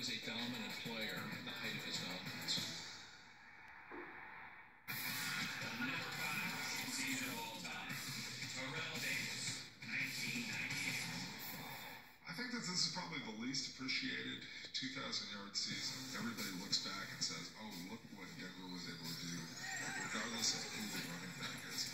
was a dominant player at the height of his dominance. The number 5 season of all time, Terrell Davis, 1998. I think that this is probably the least appreciated 2,000-yard season. Everybody looks back and says, oh, look what Denver was able to do, regardless of who the running back is.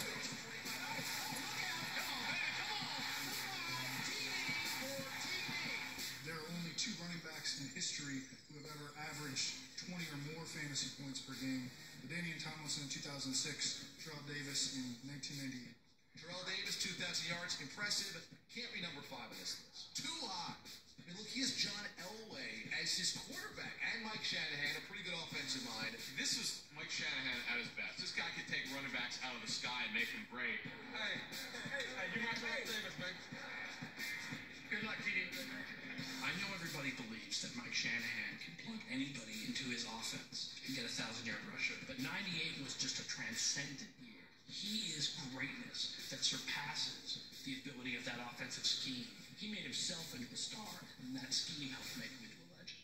There are only 2 running backs in history who have ever averaged 20 or more fantasy points per game. Danian Tomlinson in 2006, Terrell Davis in 1998. Terrell Davis, 2,000 yards, impressive. Can't be number 5 on this list. Too high. I mean, look, he has John Elway as his quarterback, and Mike Shanahan, a pretty good offensive mind. This was Mike Shanahan at his best. This guy could take running backs out of the sky and make them great. Hey, you might Terrell Davis, man. Good luck, TD. I know everybody believes that Mike Shanahan can plug anybody into his offense and get a 1,000-yard rusher, but 98 was just a transcendent year. He is greatness that surpasses the ability of that offensive scheme. He made himself into a star, and that scheme helped make him into a legend.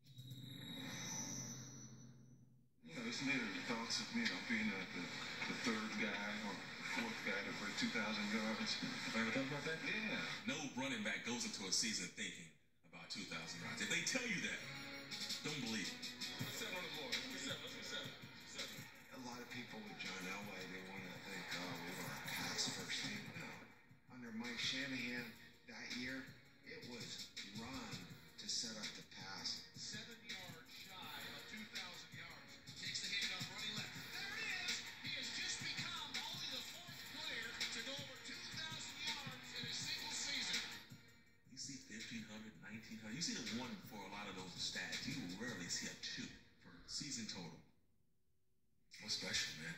Isn't there thoughts of, being the third guy or fourth guy to break 2,000 yards? Ever thought about that? Yeah. No running back goes into a season thinking about 2,000 yards. If they tell you that, don't believe it. What's that on the board? What's that? A lot of people with John Elway, they want to think, oh, we were a pass first team. No. Under Mike Shanahan that year, it was run to set up the pass. 7 yards shy of 2,000 yards. Takes the handoff, running left. There it is. He has just become only the 4th player to go over 2,000 yards in a single season. You see 1,500, 1,900. You see the 1 for a lot of those stats. You will rarely see a 2 for season total. What's special, man?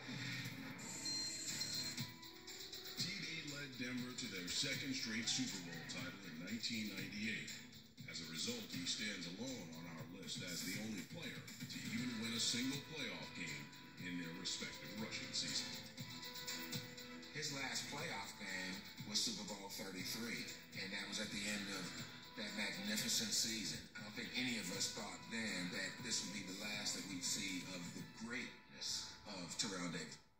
TD led Denver to their 2nd straight Super Bowl title in 1998. As a result, he stands alone on our list as the only player to even win a single playoff game in their respective rushing season. His last playoff game was Super Bowl 33, and that was at the end of that magnificent season. I don't think any of us thought then that this would be the last that we'd see of the greatness of Terrell Davis.